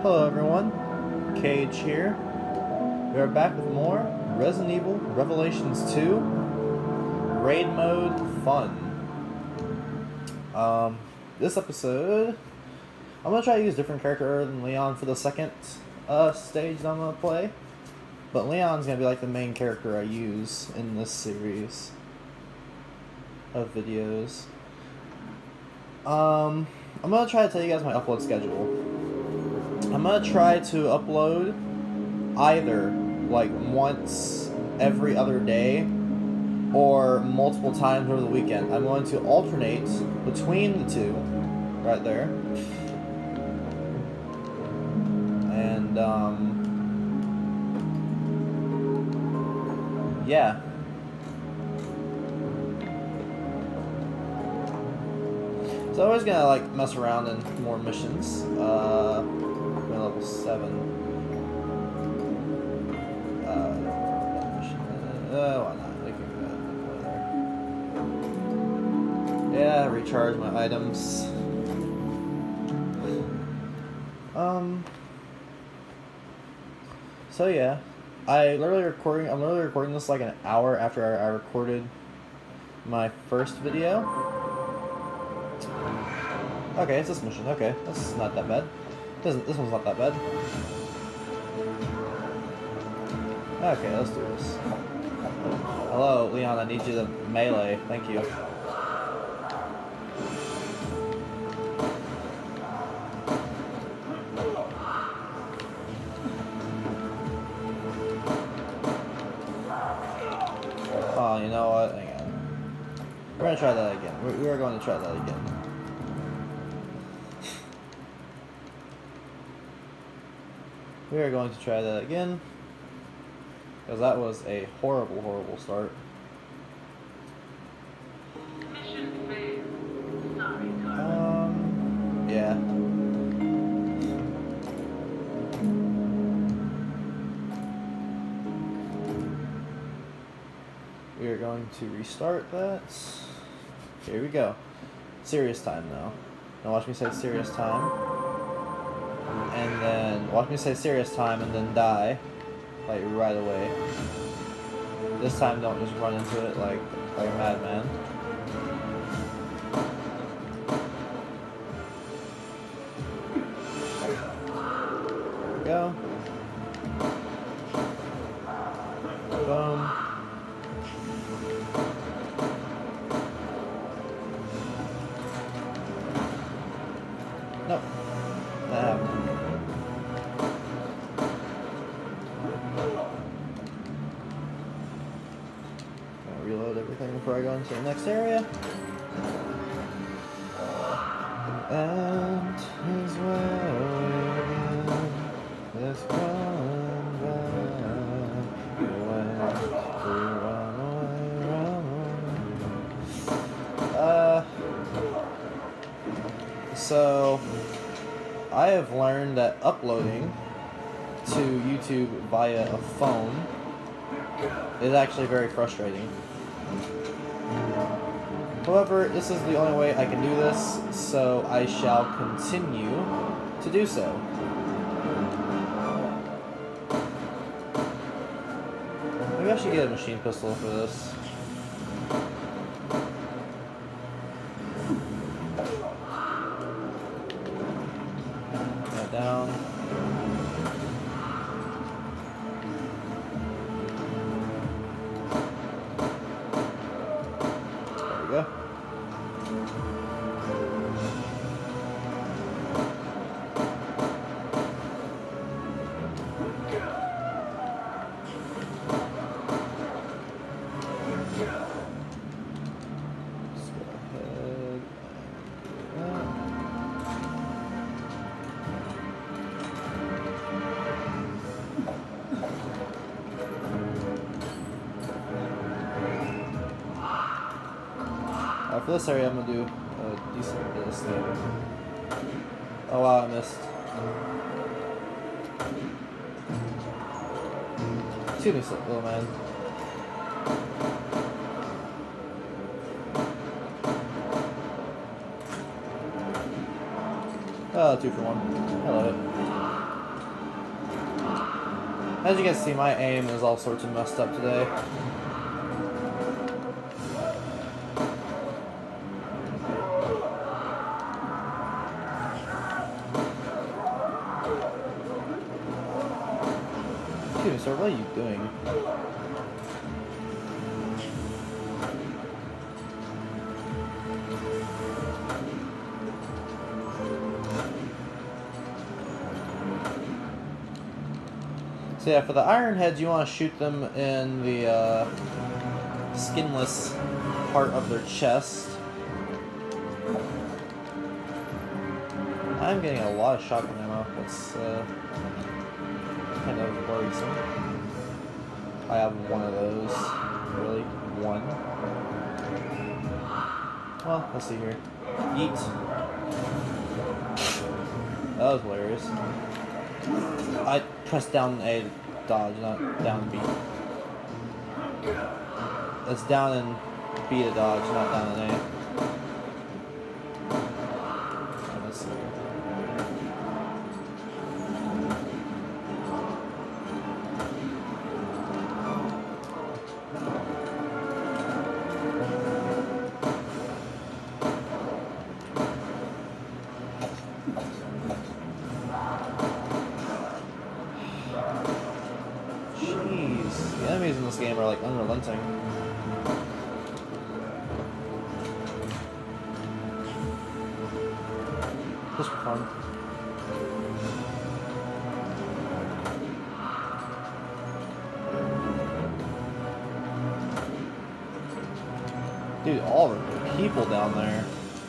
Hello everyone, Cage here. We are back with more Resident Evil Revelations 2 Raid Mode Fun. This episode, I'm going to try to use a different character other than Leon for the second stage that I'm going to play. But Leon's going to be like the main character I use in this series of videos. I'm going to try to tell you guys my upload schedule. I'm going to try to upload either like once every other day or multiple times over the weekend. I'm going to alternate between the two right there. And yeah. So I'm always gonna like mess around in more missions. Level 7. Why not? We can go there. Yeah, recharge my items. So yeah, I'm literally recording this like an hour after I recorded my first video. Okay, it's this mission. Okay, this is not that bad. This one's not that bad. Okay, let's do this. Hello, Leon, I need you to melee. Thank you. Oh, you know what? Hang on. We're gonna try that again. We are going to try that again. We are going to try that again, because that was a horrible, horrible start. Yeah. We are going to restart that. Here we go. Serious time now. Now watch me say serious time. And then watch me say serious time and then die, like right away. This time don't just run into it like a madman. There we go. Boom. Nope. That happened. Reload everything before I go into the next area. And is where let's run back. Run away. So I have learned that uploading to YouTube via a phone is actually very frustrating. However, this is the only way I can do this, so I shall continue to do so. Maybe I should get a machine pistol for this. That down. Go. For this area, I'm gonna do a decent bit of this thing. Oh wow, I missed. Excuse me, little man. Oh, 2 for 1. I love it. As you guys see, my aim is all sorts of messed up today. Excuse me, sir, what are you doing? So yeah, for the iron heads, you want to shoot them in the skinless part of their chest. I'm getting a lot of shotgun ammo. That's kind of worrisome. I have one of those. Really? One. Well, let's see here. Yeet. That was hilarious. I pressed down A to dodge, not down B. It's down and B to dodge, not down and A. Let's see. The enemies in this game are like unrelenting. Just for fun. Dude, all the people down there.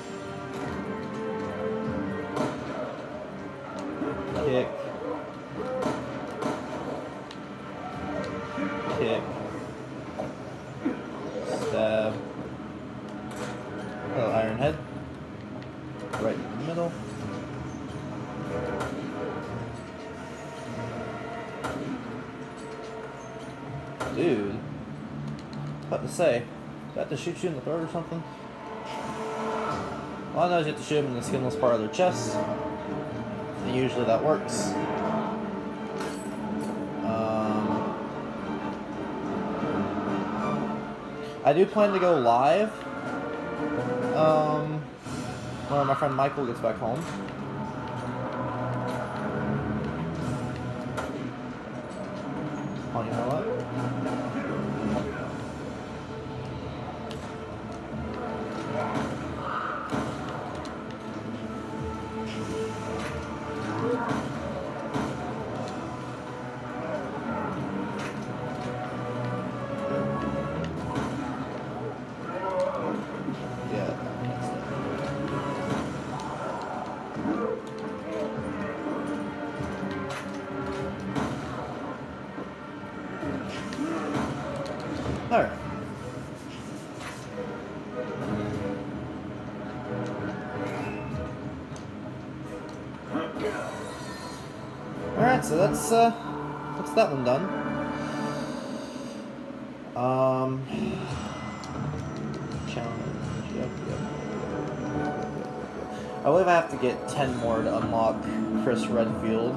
Kick. Kick. Stab. Little iron head. Right in the middle. Dude. What to say? Do I have to shoot you in the throat or something? All I know is you have to shoot them in the skinless part of their chest. And usually that works. I do plan to go live when my friend Michael gets back home. Oh, you know what? Alright. Alright, so that's that one done. Challenge. Yep. I believe I have to get 10 more to unlock Chris Redfield.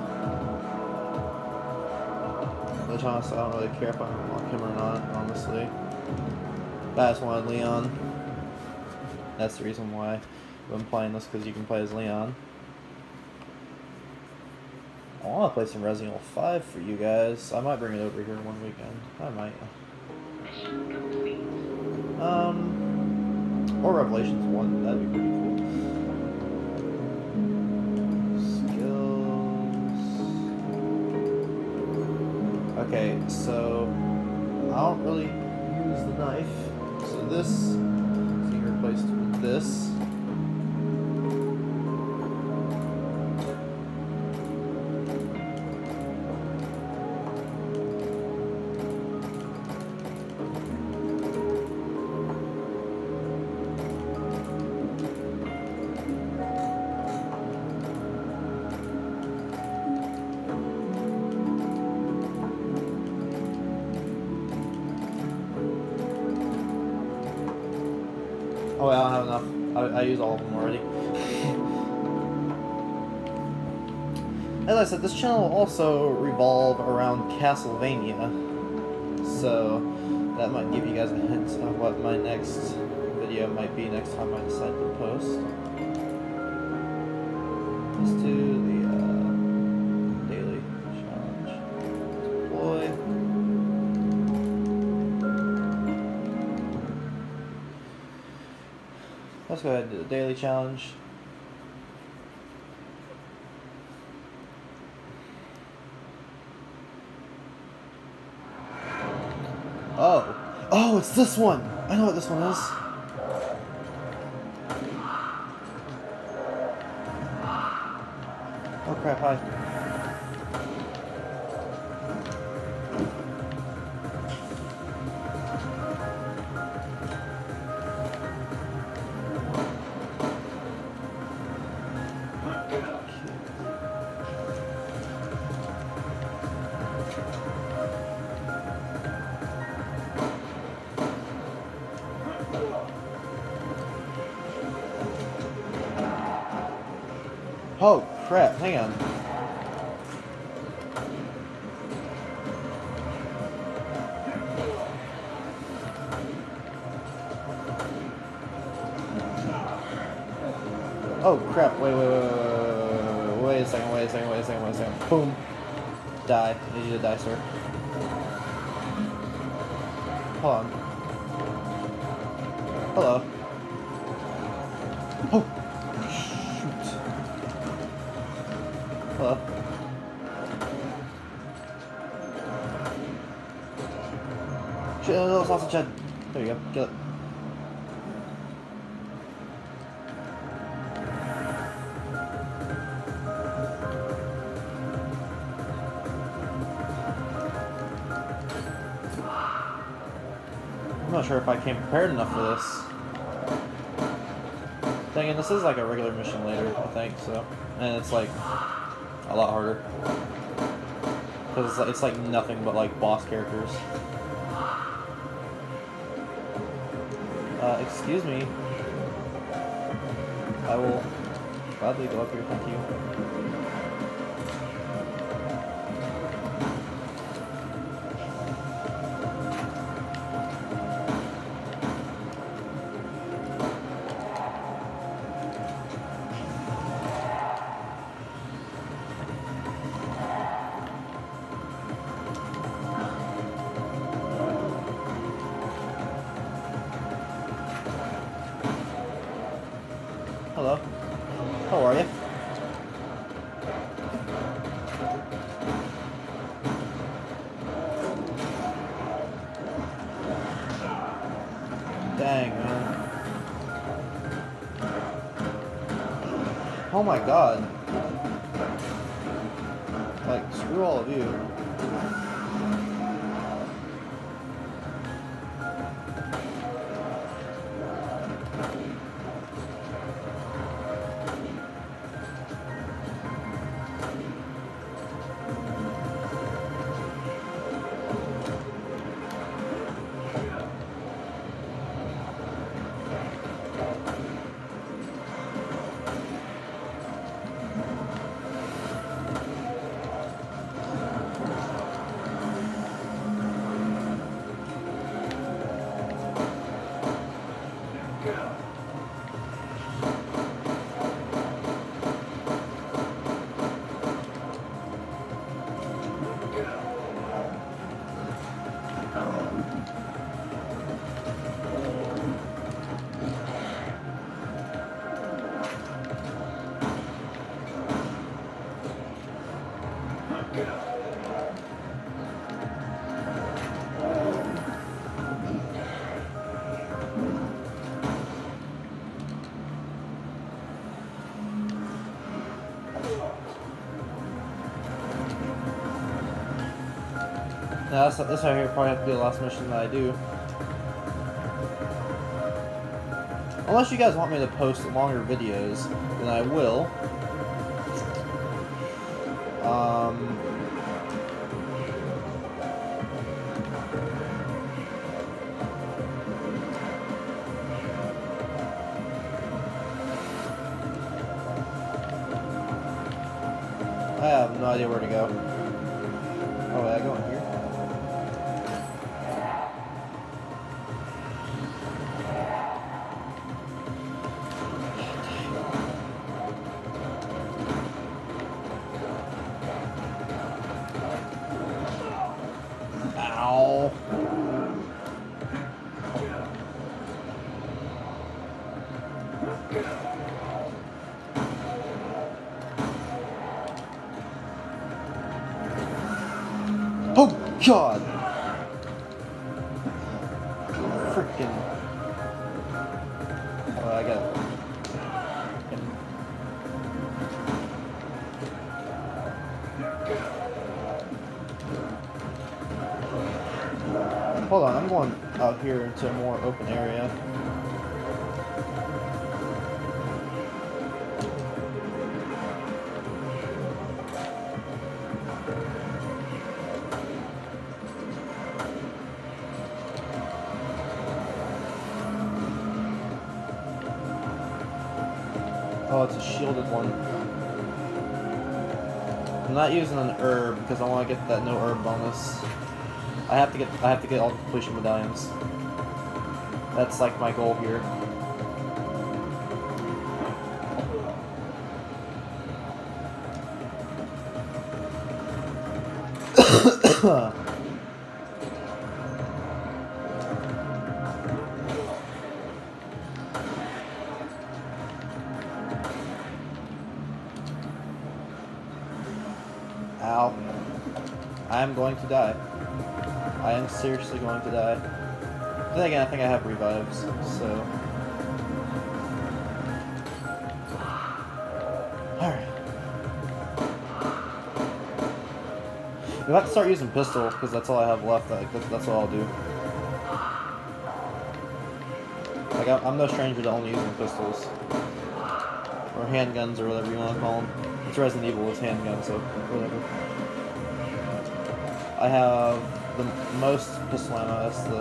Which honestly, I don't really care if I unlock him or not, honestly. I just wanted Leon. That's the reason why I'm playing this, because you can play as Leon. I want to play some Resident Evil 5 for you guys. I might bring it over here one weekend. I might. Or Revelations 1. That'd be pretty cool. Skills. Okay, so I don't really use the knife. So this is being replaced with this. Oh, I don't have enough. I used all of them already. As I said, this channel will also revolve around Castlevania, so that might give you guys a hint of what my next video might be next time I decide to post. Let's do the daily challenge. Deploy. Let's go ahead and do the daily challenge. Oh, it's this one! I know what this one is. Oh crap, hi. Oh crap, hang on. Oh crap, wait a second. Boom. Die. I need you to die, sir. Hold on. Hello. Oh! Shoot. Hello. Shit, little sausage head. There you go. Kill it. I'm not sure if I came prepared enough for this. Dang it, this is like a regular mission later, I think, so. And it's like a lot harder. Because it's like nothing but like boss characters. Excuse me. I will gladly go up here, thank you. Hello. How are you? Dang, man. Oh my god. Like, screw all of you. Now this right here probably have to be the last mission that I do. Unless you guys want me to post longer videos, then I will. have no idea where to go. Oh, wait, I go in here? Ow. Oh, God! Freaking. Oh, I got it. Hold on, I'm going out here into a more open area. Oh, it's a shielded one. I'm not using an herb because I want to get that no herb bonus. I have to get all the completion medallions. That's like my goal here. Ow. I am going to die. I am seriously going to die. But then again, I think I have revives, so... Alright. We'll have to start using pistol, because that's all I have left. That's all I'll do. Like, I'm no stranger to only using pistols. Or handguns, or whatever you want to call them. It's Resident Evil, it's handguns, so whatever. I have the most pistol ammo, that's the...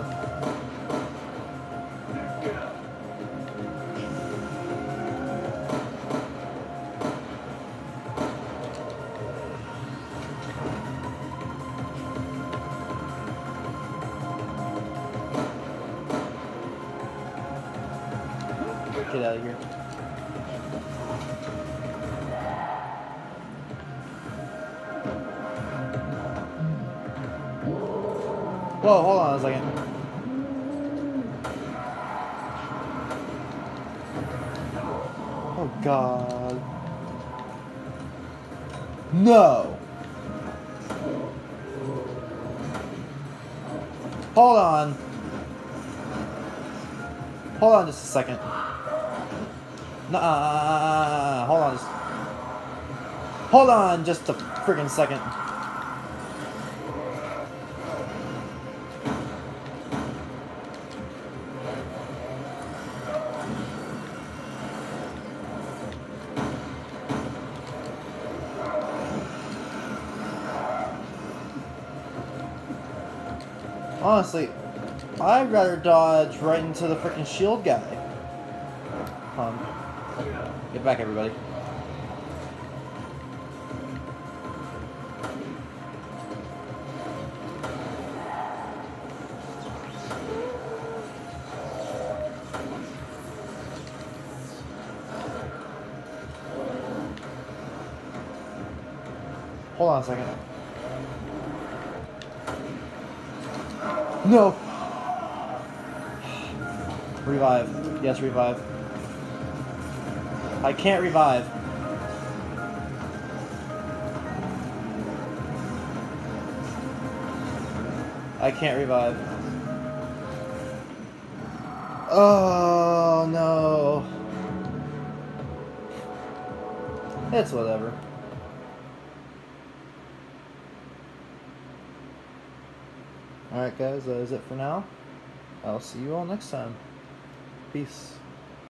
Get out of here. Whoa, hold on a second. Oh, God. No! Hold on. Hold on just a second. Nuh-uh. Hold on just a friggin' second. Honestly, I'd rather dodge right into the frickin' shield guy. Get back, everybody. Hold on a second. No! Revive. Yes, revive. I can't revive. I can't revive. Oh, no. It's whatever. Alright guys, that is it for now. I'll see you all next time. Peace.